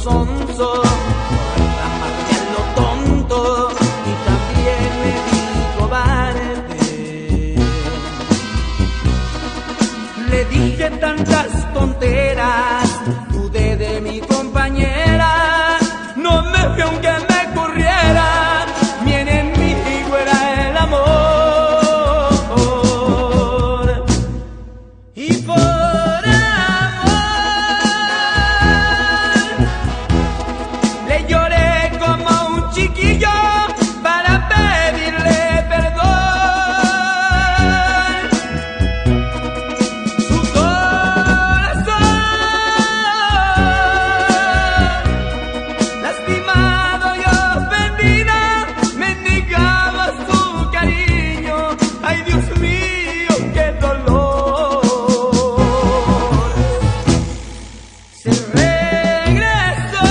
sonso, amarme a lo tonto y también me di cobarde. Le dije tantas tonteras, dudé de mi compañera, no me fui aunque me corriera, mi enemigo era el amor. Y por amor le lloré como un chiquillo para pedirle perdón. Su corazón lastimado y ofendido me negaba su cariño. Ay, Dios mío, qué dolor. Se regresó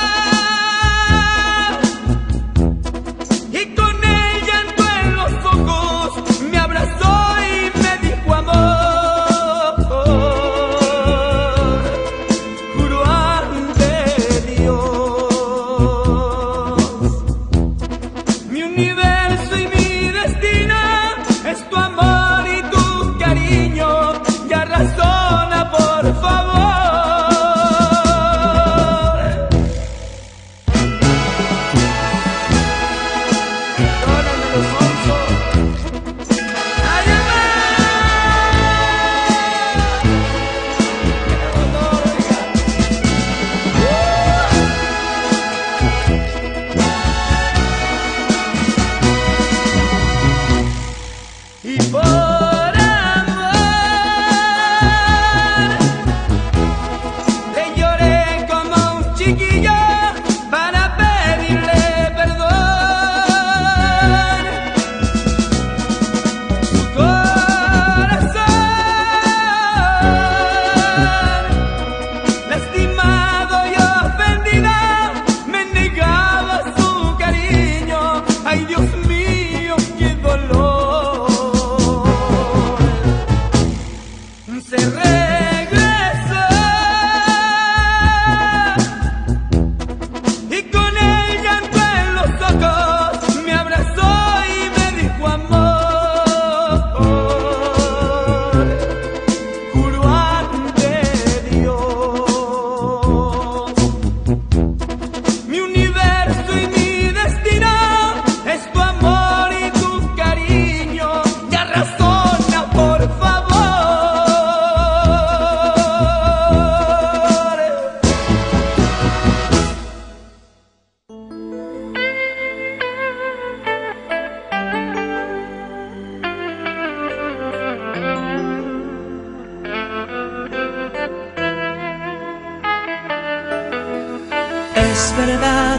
y con el llanto en los ojos me abrazó y me dijo amor. Juro ante Dios, mi universo y mi destino es tu amor y tu cariño. Ya razona, por favor. Perdóname los onzos. Ay, amor. Qué dolor, oiga. Y por amor le lloré como un chiquillo para pedirle perdón. Su corazón lastimado y ofendido me negaba su cariño. Ay, Dios mío, qué dolor. Se regresó y con el llanto en los ojos me abrazó y me dijo amor. Juro ante Dios, mi universo y mi destino es tu amor y tu cariño. Ya razona, por favor. Es verdad,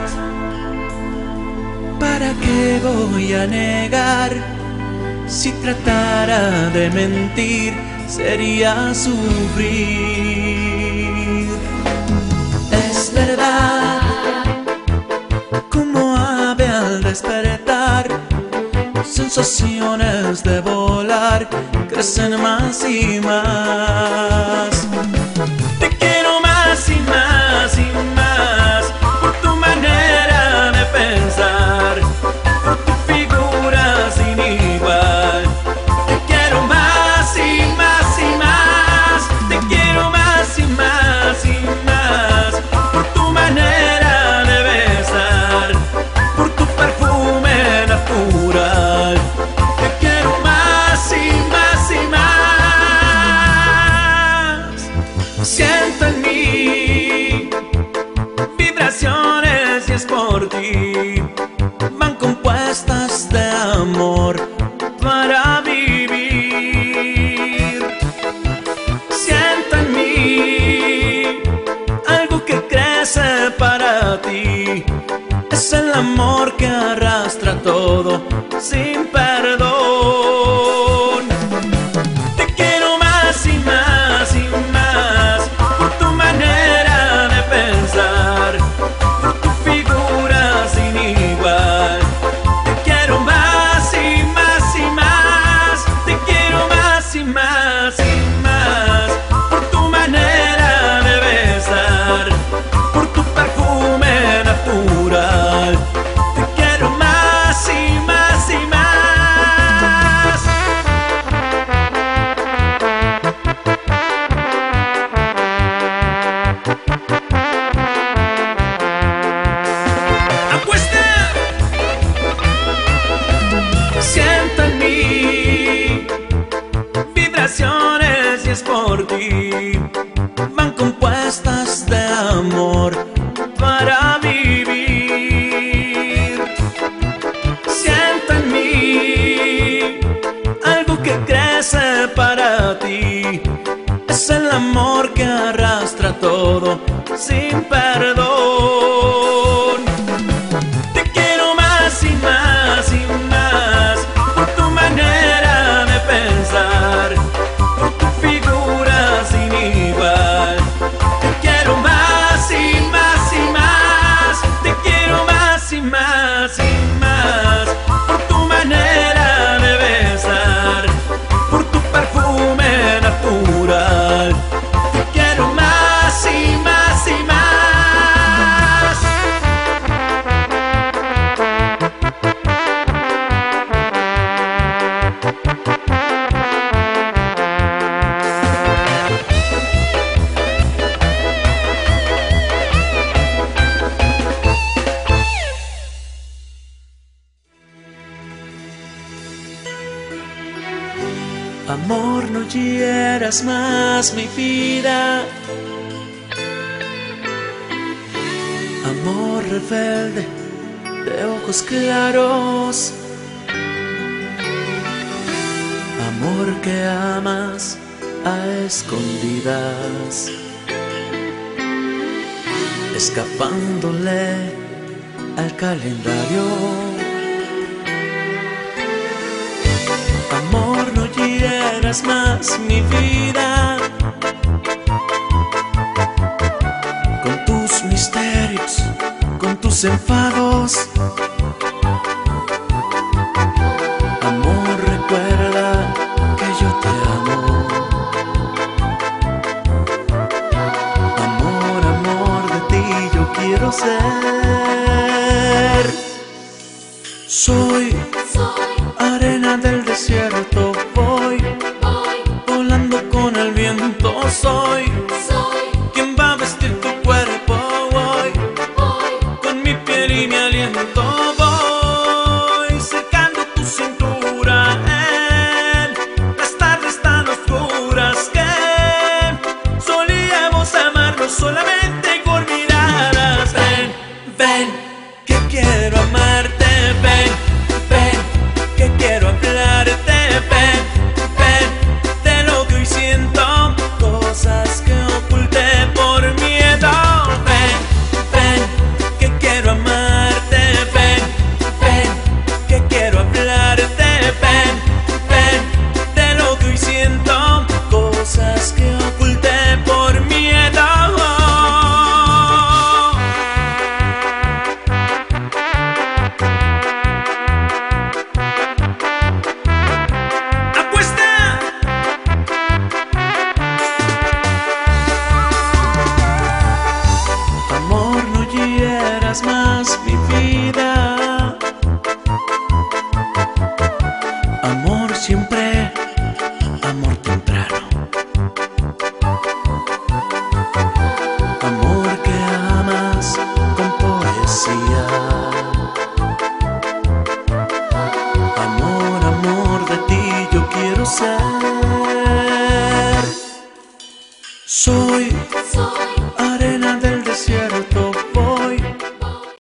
¿para qué voy a negar? Si tratara de mentir, sería sufrir. Es verdad, como ave al despertar, sensaciones de volar crecen más y más. Te quiero más y más y más, por tu manera de pensar, por tu figura sin igual. Te quiero más y más y más, te quiero más y más y más, por tu manera de besar, por tu perfume natural. Te quiero más y más y más. Siento en mí vibraciones y es por ti. Van compuestas de amor para vivir. Siento en mí algo que crece para ti. Es el amor que arrastra todo sin perdón. Te quiero más y más y más, por tu manera de pensar, por tu figura sin calles por ti van compuestas de amor para vivir. Siento en mí algo que crece para ti. Es el amor que arrastra todo sin perdón. Te quiero más y más y más por tu manera de pensar, por tu figura sin igual. Te quiero más y más y más. Te quiero más y más y más por tu manera de besar, por tu perfume natural. Te quiero más y más y más. Amor, no hieras más mi vida. Amor rebelde de ojos claros. Amor que amas a escondidas, escapándole al calendario. Amor, no hieras más mi vida con tus misterios, con tus enfados. Amor, recuerda que yo te amo. Amor, amor, de ti yo quiero ser. Soy arena del desierto, voy volando con el viento. Soy quien va a vestir tu cuerpo hoy, con mi piel y mi aliento. Voy cercando tu cintura en las tardes tan oscuras que solíamos amarnos solamente con miradas. Ven, ven, que quiero amarte. Ven, ven, que quiero hablarte. Ven, ven, de lo que hoy siento, cosas que oculté por miedo. Ven, ven, que quiero amarte. Ven, ven, que quiero hablarte. Ven, ven, de lo que hoy siento, cosas que oculté por miedo. Amor, no hieras más mi vida. Amor siempre, amor temprano. Amor que amas con poesía. Amor, amor, de ti yo quiero ser. Soy